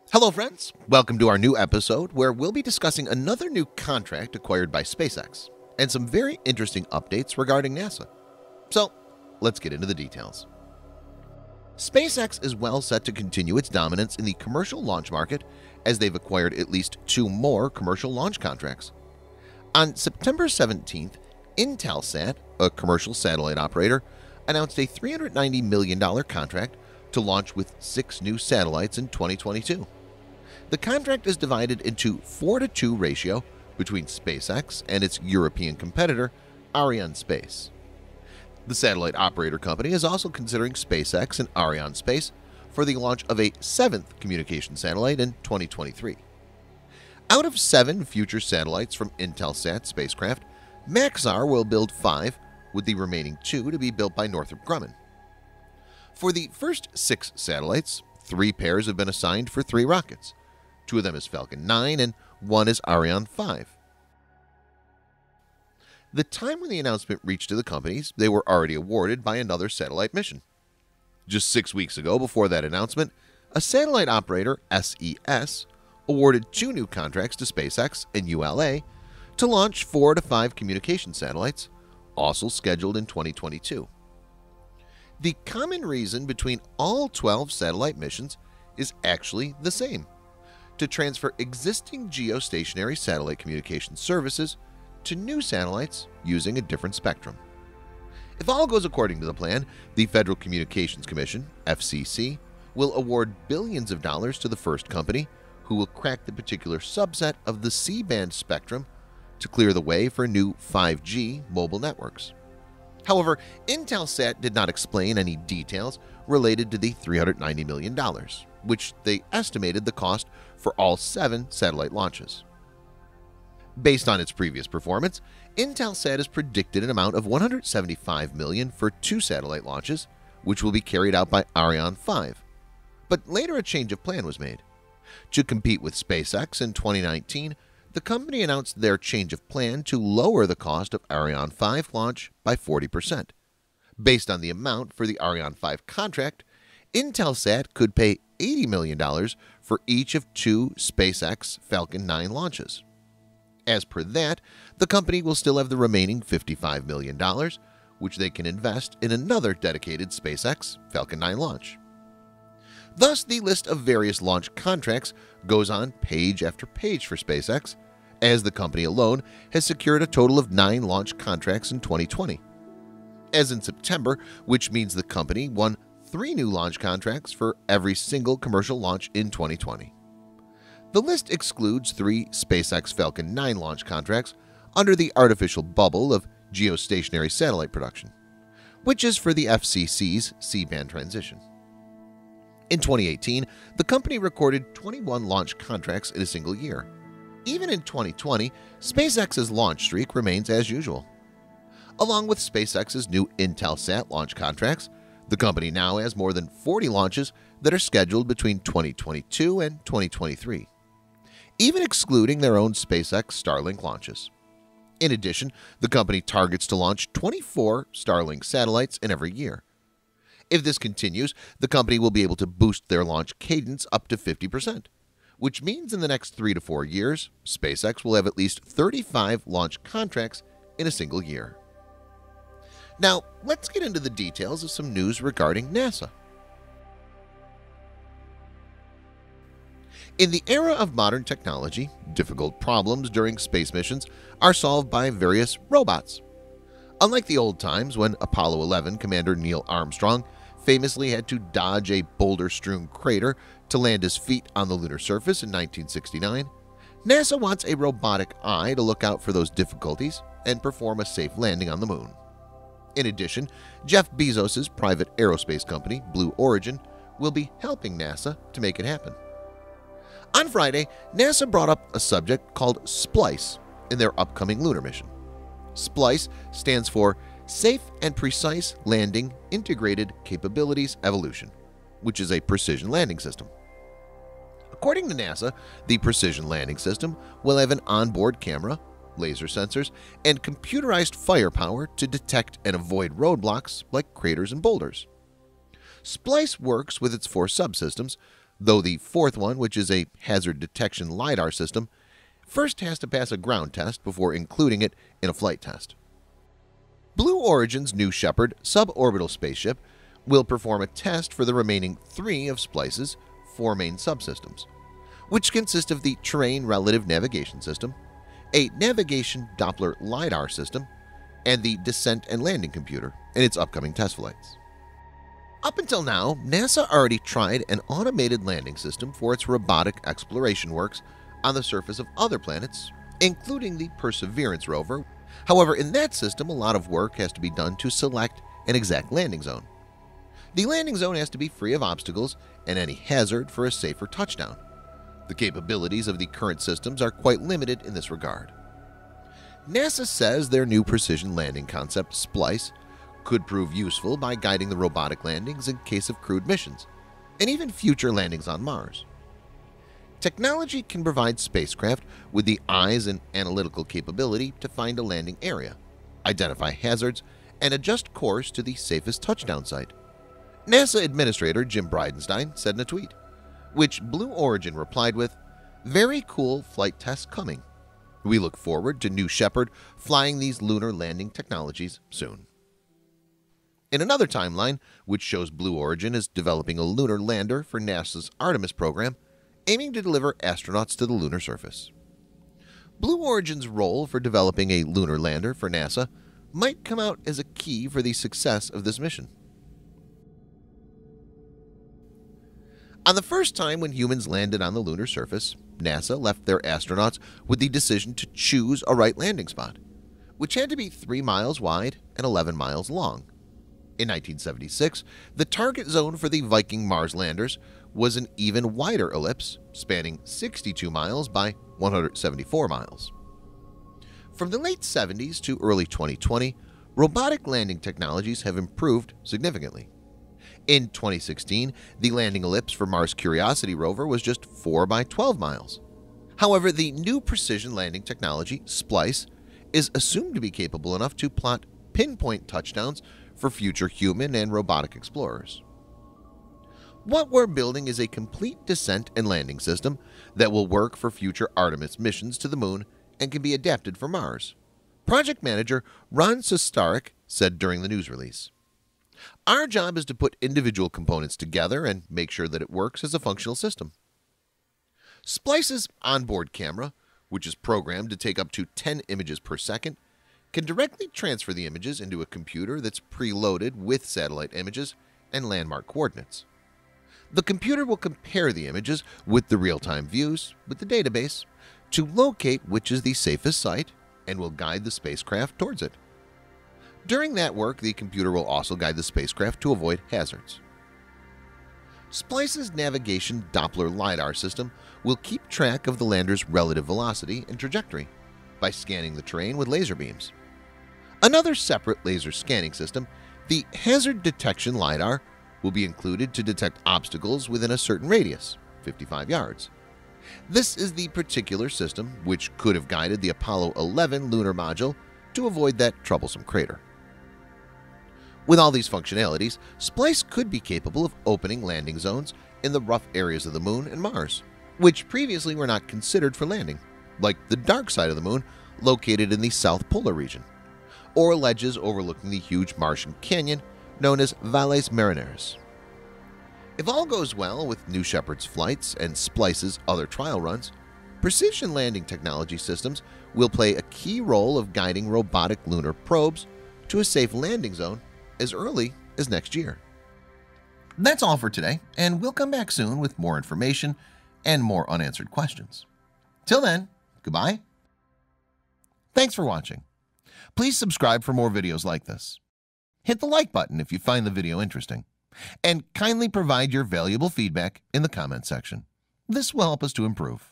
Hello friends, welcome to our new episode where we'll be discussing another new contract acquired by SpaceX and some very interesting updates regarding NASA. So let's get into the details. SpaceX is well set to continue its dominance in the commercial launch market as they've acquired at least 2 more commercial launch contracts. On September 17th, Intelsat, a commercial satellite operator, announced a $390 million contract to launch with 6 new satellites in 2022. The contract is divided into 4:2 ratio between SpaceX and its European competitor, Arianespace. The satellite operator company is also considering SpaceX and Arianespace for the launch of a 7th communication satellite in 2023. Out of 7 future satellites from Intelsat spacecraft, Maxar will build 5, with the remaining 2 to be built by Northrop Grumman. For the first 6 satellites, 3 pairs have been assigned for 3 rockets. 2 of them is Falcon 9 and 1 is Ariane 5. The time when the announcement reached to the companies, they were already awarded by another satellite mission. Just 6 weeks ago, before that announcement, a satellite operator, SES, awarded 2 new contracts to SpaceX and ULA to launch 4 to 5 communication satellites, also scheduled in 2022. The common reason between all 12 satellite missions is actually the same: to transfer existing geostationary satellite communication services to new satellites using a different spectrum. If all goes according to the plan, the Federal Communications Commission, FCC, will award billions of dollars to the first company who will crack the particular subset of the C-band spectrum to clear the way for new 5G mobile networks. However, Intelsat did not explain any details related to the $390 million, which they estimated the cost for all 7 satellite launches. Based on its previous performance, Intelsat has predicted an amount of $175 million for 2 satellite launches, which will be carried out by Ariane 5. But later a change of plan was made. To compete with SpaceX in 2019, the company announced their change of plan to lower the cost of Ariane 5 launch by 40%. Based on the amount for the Ariane 5 contract, Intelsat could pay $80 million for each of 2 SpaceX Falcon 9 launches. As per that, the company will still have the remaining $55 million, which they can invest in another dedicated SpaceX Falcon 9 launch. Thus, the list of various launch contracts goes on page after page for SpaceX, as the company alone has secured a total of 9 launch contracts in 2020. As in September, which means the company won 3 new launch contracts for every single commercial launch in 2020. The list excludes 3 SpaceX Falcon 9 launch contracts under the artificial bubble of geostationary satellite production, which is for the FCC's C-band transition. In 2018, the company recorded 21 launch contracts in a single year. Even in 2020, SpaceX's launch streak remains as usual. Along with SpaceX's new Intelsat launch contracts, the company now has more than 40 launches that are scheduled between 2022 and 2023, even excluding their own SpaceX Starlink launches. In addition, the company targets to launch 24 Starlink satellites in every year. If this continues, the company will be able to boost their launch cadence up to 50%, which means in the next 3 to 4 years, SpaceX will have at least 35 launch contracts in a single year. Now, let's get into the details of some news regarding NASA. In the era of modern technology, difficult problems during space missions are solved by various robots. Unlike the old times when Apollo 11 Commander Neil Armstrong famously had to dodge a boulder-strewn crater to land his feet on the lunar surface in 1969, NASA wants a robotic eye to look out for those difficulties and perform a safe landing on the moon. In addition, Jeff Bezos' private aerospace company, Blue Origin, will be helping NASA to make it happen. On Friday, NASA brought up a subject called SPLICE in their upcoming lunar mission. SPLICE stands for Safe and Precise Landing Integrated Capabilities Evolution, which is a precision landing system. According to NASA, the precision landing system will have an onboard camera, laser sensors, and computerized firepower to detect and avoid roadblocks like craters and boulders. SPLICE works with its 4 subsystems, though the fourth one, which is a hazard detection LiDAR system, first has to pass a ground test before including it in a flight test. Blue Origin's New Shepard suborbital spaceship will perform a test for the remaining 3 of SPLICE's 4 main subsystems, which consist of the Terrain Relative Navigation System, a Navigation Doppler LiDAR system, and the Descent and Landing Computer in its upcoming test flights. Up until now, NASA already tried an automated landing system for its robotic exploration works on the surface of other planets, including the Perseverance rover. However, in that system, a lot of work has to be done to select an exact landing zone. The landing zone has to be free of obstacles and any hazard for a safer touchdown. The capabilities of the current systems are quite limited in this regard. NASA says their new precision landing concept, SPLICE, could prove useful by guiding the robotic landings in case of crewed missions, and even future landings on Mars. Technology can provide spacecraft with the eyes and analytical capability to find a landing area, identify hazards, and adjust course to the safest touchdown site. NASA Administrator Jim Bridenstine said in a tweet, which Blue Origin replied with, "Very cool flight tests coming. We look forward to New Shepard flying these lunar landing technologies soon." In another timeline, which shows Blue Origin is developing a lunar lander for NASA's Artemis program, aiming to deliver astronauts to the lunar surface. Blue Origin's role for developing a lunar lander for NASA might come out as a key for the success of this mission. On the first time when humans landed on the lunar surface, NASA left their astronauts with the decision to choose a right landing spot, which had to be 3 miles wide and 11 miles long. In 1976, the target zone for the Viking Mars landers was an even wider ellipse spanning 62 miles by 174 miles. From the late 70s to early 2020, robotic landing technologies have improved significantly. In 2016, the landing ellipse for Mars Curiosity rover was just 4 by 12 miles. However, the new precision landing technology, SPLICE, is assumed to be capable enough to plot pinpoint touchdowns for future human and robotic explorers. What we're building is a complete descent and landing system that will work for future Artemis missions to the Moon and can be adapted for Mars, Project Manager Ron Sustarik said during the news release. "Our job is to put individual components together and make sure that it works as a functional system." SPLICE's onboard camera, which is programmed to take up to 10 images per second, can directly transfer the images into a computer that's preloaded with satellite images and landmark coordinates. The computer will compare the images with the real-time views with the database to locate which is the safest site and will guide the spacecraft towards it. During that work, the computer will also guide the spacecraft to avoid hazards. SPLICE's Navigation Doppler LiDAR system will keep track of the lander's relative velocity and trajectory by scanning the terrain with laser beams. Another separate laser scanning system, the Hazard Detection LiDAR, will be included to detect obstacles within a certain radius, 55 yards. This is the particular system which could have guided the Apollo 11 lunar module to avoid that troublesome crater. With all these functionalities, SPLICE could be capable of opening landing zones in the rough areas of the Moon and Mars, which previously were not considered for landing, like the dark side of the Moon located in the South Polar region, or ledges overlooking the huge Martian canyon known as Valles Marineris. If all goes well with New Shepard's flights and SPLICE's other trial runs, precision landing technology systems will play a key role of guiding robotic lunar probes to a safe landing zone as early as next year. That's all for today, and we'll come back soon with more information and more unanswered questions. Till then, goodbye. Thanks for watching. Please subscribe for more videos like this. Hit the like button if you find the video interesting, and kindly provide your valuable feedback in the comment section. This will help us to improve.